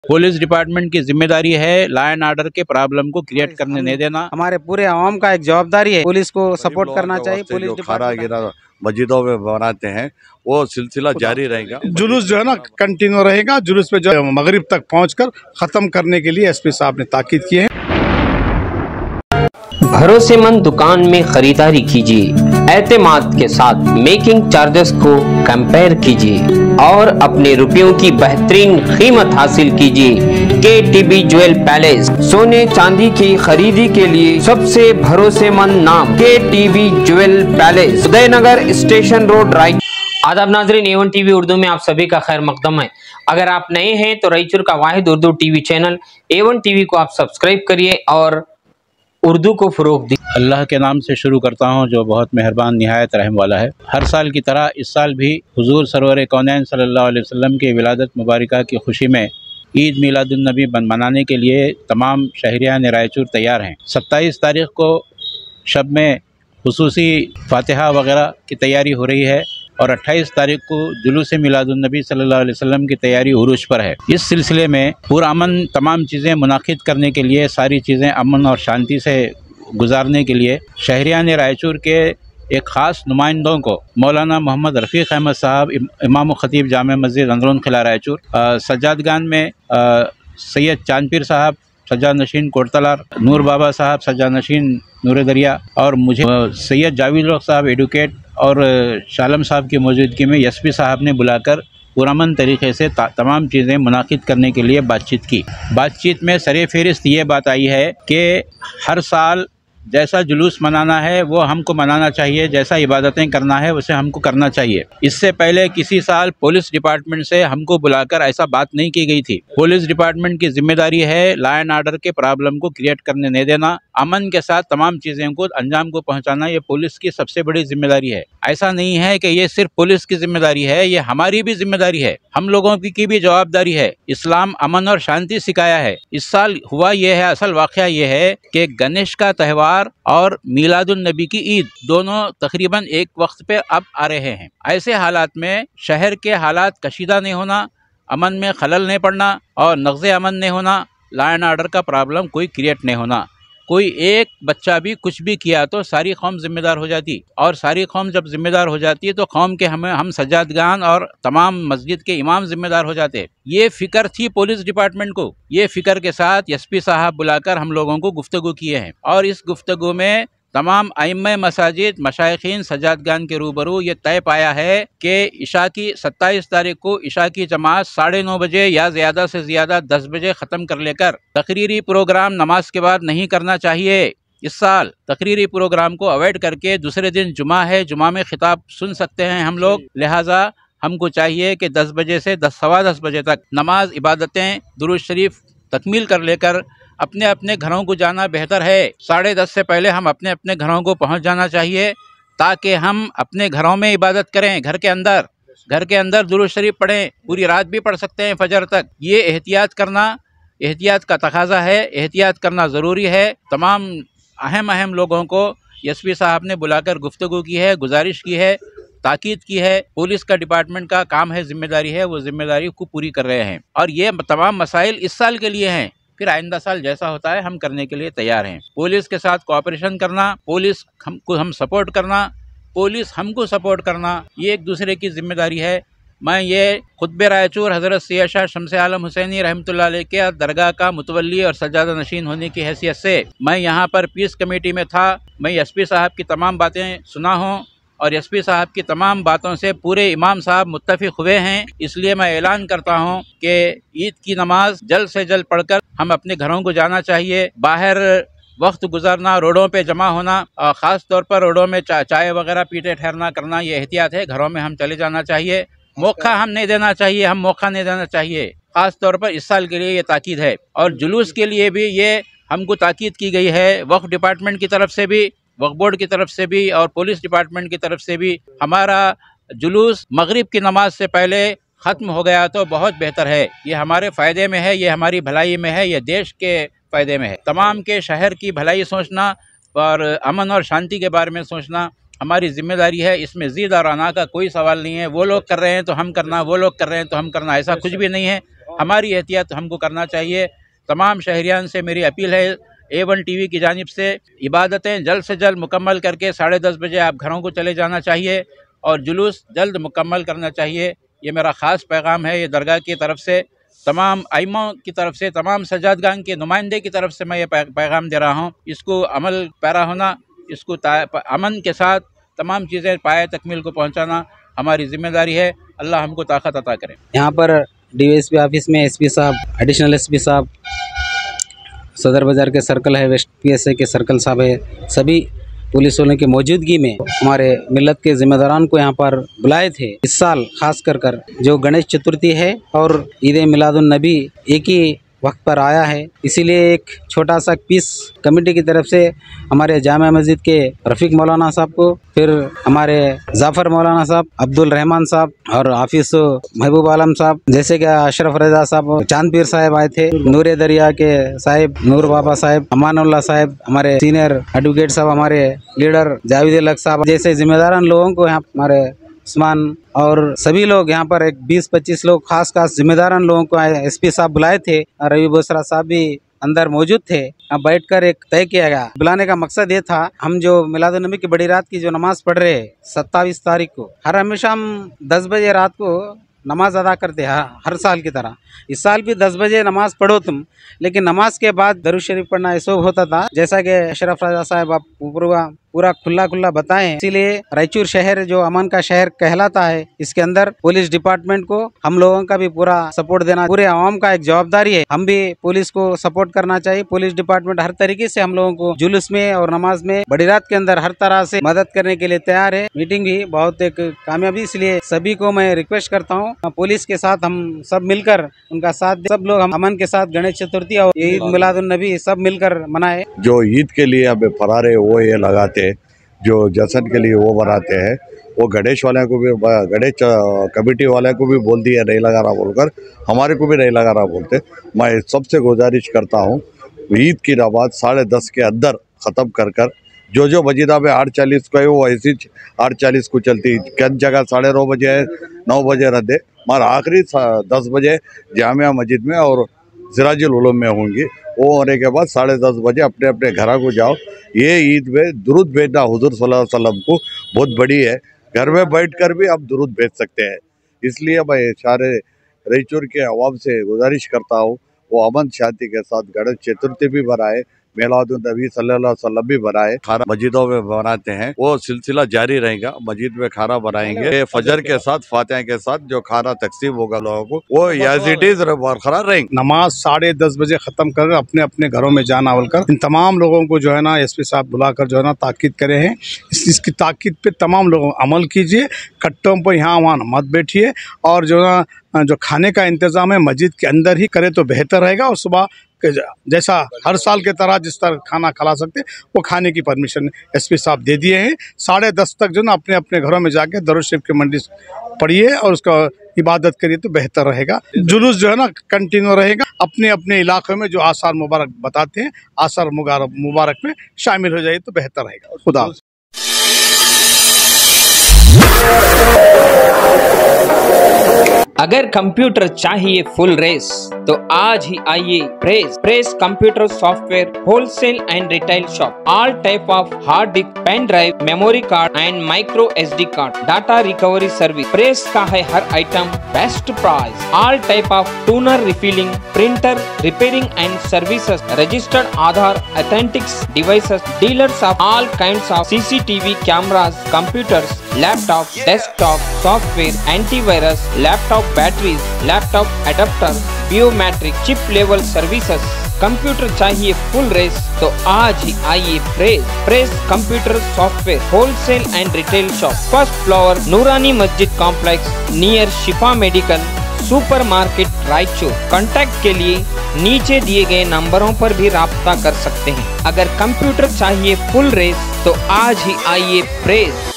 Police department की जिम्मेदारी है लॉ एंड ऑर्डर के प्रॉब्लम को क्रिएट करने नहीं देना। हमारे पूरे आवाम का एक जवाबदारी है, पुलिस को सपोर्ट करना चाहिए। पुलिस खाना गिरा मस्जिदों में बनाते हैं वो सिलसिला जारी रहेगा। जुलूस जो है ना कंटिन्यू रहेगा। जुलूस पे जो मगरिब तक पहुंचकर खत्म करने के लिए एसपी साहब ने ताकीद की है। भरोसेमंद दुकान में खरीदारी कीजिए, एतमाद के साथ मेकिंग चार्जेस को कंपेयर कीजिए और अपने रुपयों की बेहतरीन कीमत हासिल कीजिए। KTB ज्वेल पैलेस, सोने चांदी की खरीदी के लिए सबसे भरोसेमंद नाम KTB jewel palace, Udaynagar station road, Raichur. आदाब नाजरीन, A1 TV उर्दू में आप सभी का खैर मकदम है। अगर आप नए हैं तो रायचूर का वाहिद Urdu TV channel A1 TV को आप सब्सक्राइब करिए और उर्दू को फ़रोग़ दी। अल्लाह के नाम से शुरू करता हूँ जो बहुत मेहरबान निहायत रहम वाला है। हर साल की तरह इस साल भी हुजूर सरवर कौनैन सल्लल्लाहु अलैहि वसल्लम की विलादत मुबारका की खुशी में ईद मिलादुन्नबी मनाने के लिए तमाम शहरियान रायचूर तैयार हैं। 27 तारीख़ को शब में खुसूसी फातिहा वगैरह की तैयारी हो रही है और 28 तारीख को जुलूस मिलादुन्नबी सल्लल्लाहु अलैहि वसल्लम की तैयारी उरूज पर है। इस सिलसिले में पुरअमन तमाम चीज़ें मुनाकिद करने के लिए, सारी चीज़ें अमन और शांति से गुजारने के लिए शहरियान रायचूर के एक ख़ास नुमाइंदों को मौलाना मोहम्मद रफ़ीक़ अहमद साहब, इमाम ख़तीब जामे मस्जिद अंदरून किला रायचूर, सज्जादगान में सैयद चांदपीर साहब, सज्जा नशीन कोटतलार, नूर बाबा साहब, सज्जा नशीन नूर दरिया और मुझे सैयद जावेद लोग साहब एडवोकेट और शालम साहब की मौजूदगी में एसपी साहब ने बुलाकर पुरअमन तरीक़े से तमाम चीज़ें मुनाकिद करने के लिए बातचीत की। बातचीत में सरे फहरिस्त ये बात आई है कि हर साल जैसा जुलूस मनाना है वो हमको मनाना चाहिए, जैसा इबादतें करना है उसे हमको करना चाहिए। इससे पहले किसी साल पुलिस डिपार्टमेंट से हमको बुलाकर ऐसा बात नहीं की गई थी। पुलिस डिपार्टमेंट की जिम्मेदारी है लॉ एंड ऑर्डर के प्रॉब्लम को क्रिएट करने नहीं देना, अमन के साथ तमाम चीज़ों को अंजाम को पहुंचाना, ये पुलिस की सबसे बड़ी जिम्मेदारी है। ऐसा नहीं है कि ये सिर्फ पुलिस की जिम्मेदारी है, ये हमारी भी जिम्मेदारी है, हम लोगों की भी जवाबदारी है। इस्लाम अमन और शांति सिखाया है। इस साल हुआ ये है, असल वाक़या ये है कि गणेश का त्यौहार और मिलादुन नबी की ईद दोनों तकरीबन एक वक्त पे अब आ रहे हैं। ऐसे हालात में शहर के हालात कशीदा नहीं होना, अमन में खलल नहीं पड़ना और नक़्ज़े अमन नहीं होना, लॉ एंड ऑर्डर का प्रॉब्लम कोई क्रिएट नहीं होना। कोई एक बच्चा भी कुछ भी किया तो सारी कौम जिम्मेदार हो जाती और सारी कौम जब जिम्मेदार हो जाती है तो कौम के हम सज्जादगान और तमाम मस्जिद के इमाम जिम्मेदार हो जाते। ये फ़िक्र थी पुलिस डिपार्टमेंट को। ये फ़िक्र के साथ एसपी साहब बुलाकर हम लोगों को गुफ्तगू किए हैं और इस गुफ्तगू में तमाम आइम्मा मसाजिद, मशाइखीन, सज्जादगान के रूबरू ये तय पाया है कि इशा की 27 तारीख को इशा की जमात 9:30 बजे या ज़्यादा से ज़्यादा 10 बजे ख़त्म कर लेकर तकरीरी प्रोग्राम नमाज के बाद नहीं करना चाहिए। इस साल तकरीरी प्रोग्राम को अवॉइड करके दूसरे दिन जुमा है, जुमा में खिताब सुन सकते हैं हम लोग। लिहाजा हमको चाहिए कि 10 बजे से 10-10:15 बजे तक नमाज, इबादतें, दुरूद शरीफ तकमील कर लेकर अपने अपने घरों को जाना बेहतर है। 10:30 से पहले हम अपने अपने घरों को पहुंच जाना चाहिए ताकि हम अपने घरों में इबादत करें। घर के अंदर दुरूद शरीफ पढ़ें, पूरी रात भी पढ़ सकते हैं फजर तक। ये एहतियात का तकाजा है, एहतियात करना ज़रूरी है। तमाम अहम लोगों को एसपी साहब ने बुलाकर गुफ्तगू की है, गुजारिश की है, ताकीद की है। पुलिस का डिपार्टमेंट का काम है, जिम्मेदारी है, वो जिम्मेदारी को पूरी कर रहे हैं और ये तमाम मसाइल इस साल के लिए हैं। फिर आइंदा साल जैसा होता है हम करने के लिए तैयार हैं। पुलिस के साथ कोऑपरेशन करना, पुलिस हम सपोर्ट करना, पुलिस हमको सपोर्ट करना, ये एक दूसरे की जिम्मेदारी है। मैं ये खुतबे रायचूर हज़रत सैयद शाह शम्स आलम हुसैनी रहमतुल्लाह अलैह के दरगाह का मुतवल्ली और सज्जादा नशीन होने की हैसियत से मैं यहाँ पर पीस कमेटी में था। मैं एसपी साहब की तमाम बातें सुना हूँ और एसपी साहब की तमाम बातों से पूरे इमाम साहब मुत्तफ़िक़ हुए हैं। इसलिए मैं ऐलान करता हूँ कि ईद की नमाज जल्द से जल्द पढ़कर हम अपने घरों को जाना चाहिए। बाहर वक्त गुजारना, रोडों पे जमा होना और ख़ास तौर पर रोडों में चाय वगैरह पीते ठहरना करना, ये एहतियात है। घरों में हम चले जाना चाहिए, मौका हम नहीं देना चाहिए, मौका नहीं देना चाहिए। ख़ास तौर पर इस साल के लिए ये ताकीद है और जुलूस के लिए भी ये हमको ताकीद की गई है। वक्फ डिपार्टमेंट की तरफ से भी, वक्फ बोर्ड की तरफ से भी और पुलिस डिपार्टमेंट की तरफ से भी हमारा जुलूस मगरिब की नमाज से पहले ख़त्म हो गया तो बहुत बेहतर है। ये हमारे फ़ायदे में है, ये हमारी भलाई में है, ये देश के फ़ायदे में है। तमाम के शहर की भलाई सोचना और अमन और शांति के बारे में सोचना हमारी जिम्मेदारी है। इसमें ज़ीद और अना का कोई सवाल नहीं है। वो लोग कर रहे हैं तो हम करना, वो लोग कर रहे हैं तो हम करना, ऐसा कुछ भी नहीं है। हमारी एहतियात हमको करना चाहिए। तमाम शहरियान से मेरी अपील है, A1 TV की जानिब से इबादतें जल्द से जल्द मुकम्मल करके 10:30 बजे आप घरों को चले जाना चाहिए और जुलूस जल्द मुकम्मल करना चाहिए। ये मेरा ख़ास पैगाम है। ये दरगाह की तरफ से, तमाम आइमों की तरफ से, तमाम सज्जादगान के नुमाइंदे की तरफ से मैं ये पैगाम दे रहा हूँ। इसको अमल पैरा होना, इसको अमन के साथ तमाम चीज़ें पाए तकमील को पहुँचाना हमारी ज़िम्मेदारी है। अल्लाह हमको ताकत अता करे। यहाँ पर DSP ऑफिस में SP साहब, एडिशनल SP साहब, सदर बाज़ार के सर्कल है, वेस्ट PSA के सर्कल साहब है, सभी पुलिस वालों की मौजूदगी में हमारे मिल्लत के ज़िम्मेदारान को यहाँ पर बुलाए थे। इस साल खास कर जो गणेश चतुर्थी है और ईद मिलादुन नबी एक ही वक्त पर आया है, इसीलिए एक छोटा सा पीस कमेटी की तरफ से हमारे जामा मस्जिद के रफ़ीक मौलाना साहब को, फिर हमारे जाफ़र मौलाना साहब, अब्दुल रहमान साहब और हाफिज़ महबूब आलम साहब, जैसे कि अशरफ रज़ा साहब, चांद पीर साहब आए थे, नूर दरिया के साहिब, नूर बाबा साहब, अमानुल्लाह साहब, हमारे सीनियर एडवोकेट साहब, हमारे लीडर जावेद लक साहब, जैसे जिम्मेदारान लोगों को यहाँ हमारे उस्मान और सभी लोग यहाँ पर एक 20-25 लोग खास जिम्मेदारान लोगों को SP साहब बुलाए थे। रवि बोसरा साहब भी अंदर मौजूद थे। अब बैठकर एक तय किया गया। बुलाने का मकसद ये था, हम जो मिलादुन नबी की बड़ी रात की जो नमाज पढ़ रहे 27 तारीख को, हर हमेशा हम 10 बजे रात को नमाज अदा करते हैं हर साल की तरह। इस साल भी 10 बजे नमाज पढ़ो तुम, लेकिन नमाज के बाद दरूद शरीफ पढ़ना ऐसा होता था जैसा कि अशरफ रज़ा साहब आप पूरा खुला बताएं। इसीलिए रायचूर शहर जो अमन का शहर कहलाता है, इसके अंदर पुलिस डिपार्टमेंट को हम लोगों का भी पूरा सपोर्ट देना, पूरे आवाम का एक जवाबदारी है। हम भी पुलिस को सपोर्ट करना चाहिए। पुलिस डिपार्टमेंट हर तरीके से हम लोगों को जुलूस में और नमाज में बड़ी रात के अंदर हर तरह से मदद करने के लिए तैयार है। मीटिंग भी बहुत एक कामयाबी, इसलिए सभी को मैं रिक्वेस्ट करता हूँ पुलिस के साथ हम सब मिलकर उनका साथ, सब लोग हम अमन के साथ गणेश चतुर्थी और ईद मिलादुन नबी सब मिलकर मनाए। जो ईद के लिए अब फरारे वो ये लगाते, जो जश्न के लिए वो बनाते हैं, वो गणेश वाले को भी, गणेश कमेटी वाले को भी बोल दिया नहीं लगा रहा बोलकर, हमारे को भी नहीं लगा रहा बोलते। मैं सबसे गुजारिश करता हूँ ईद की नमाज 10:30 के अंदर ख़त्म कर जो मस्जिदा में 8:40 को है वो ऐसी 8:40 को चलती, कई जगह 9:30 बजे है, 9 बजे रद्दे, मगर आखिरी 10 बजे जामिया मस्जिद में और सिराजुल उलूम में होंगी। वो होने के बाद 10:30 बजे अपने अपने घर को जाओ। ये ईद में दुरूद भेजना हुजूर सल्लल्लाहु अलैहि वसल्लम को बहुत बड़ी है। घर में बैठकर भी आप दुरूद भेज सकते हैं। इसलिए मैं सारे रायचूर के अवाम से गुजारिश करता हूँ वो अमन शांति के साथ गणेश चतुर्थी भी बनाए, मिलादुन नबी सल्लल्लाहु अलैहि वसल्लम भी बनाए। खाना मस्जिदों में बनाते हैं, वो सिलसिला जारी रहेगा। मस्जिद में खाना बनाएंगे फजर के साथ, फातिहा के साथ जो खाना तकसीम होगा लोगों को, वो याजिटीज बरकरार रहेंगे। नमाज 10:30 बजे खत्म कर अपने अपने घरों में जाना बोलकर इन तमाम लोगों को जो है ना SP साहब बुलाकर जो है ना ताकीद करे हैं। इसकी ताकीद पे तमाम लोगों अमल कीजिए, कट्टों पर यहाँ वहाँ मत बैठिए, और जो ना जो खाने का इंतज़ाम है मस्जिद के अंदर ही करे तो बेहतर रहेगा। और सुबह जैसा हर साल के तरह जिस तरह खाना खिला सकते वो खाने की परमिशन SP साहब दे दिए हैं। 10:30 तक जो ना अपने अपने घरों में जाके दरूद शरीफ की मंडी पढ़िए और उसका इबादत करिए तो बेहतर रहेगा। जुलूस जो है ना कंटिन्यू रहेगा। अपने अपने इलाके में जो आसार मुबारक बताते हैं, आसार मुबारक में शामिल हो जाइए तो बेहतर रहेगा। खुदा। अगर कंप्यूटर चाहिए फुल रेस तो आज ही आइए press computer software wholesale and retail shop. All type of hard disk, pen drive, memory card and micro SD card, data recovery service. Press का है हर item best price. All type of toner refilling, printer repairing and services, registered Aadhaar authentics devices, dealers of all kinds of CCTV cameras, computers, laptop, desktop, software, antivirus, laptop batteries, laptop adapter, biometric, chip level services. Computer चाहिए full race तो आज ही आइए press computer software wholesale and retail shop, first floor, Noorani Masjid complex, near Shifa medical, supermarket, Raichur. Contact के लिए नीचे दिए गए नंबरों पर भी राब्ता कर सकते हैं। अगर कंप्यूटर चाहिए फुल रेस तो आज ही आइए प्रेस